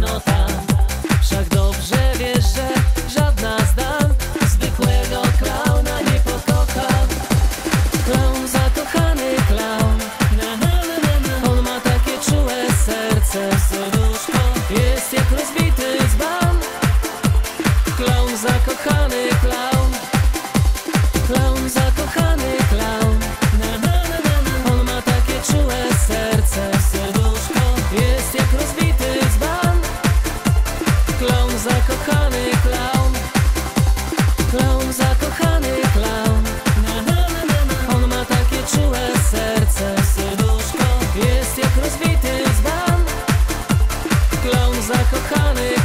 no tam. Wszak dobrze wiesz, że żadna z dam zwykłego klauna nie pokocha. Klaun, zakochany klaun, on ma takie czułe serce, serduszko jest jak rozbity dzban. Klaun, zakochany klaun, klaun, zakochany klaun, on ma takie czułe serce, serduszko jest jak rozbity dzban. Klaun, zakochany klaun, klaun, zakochany klaun, on ma takie czułe serce, serduszko jest jak rozbity dzban. Klaun, zakochany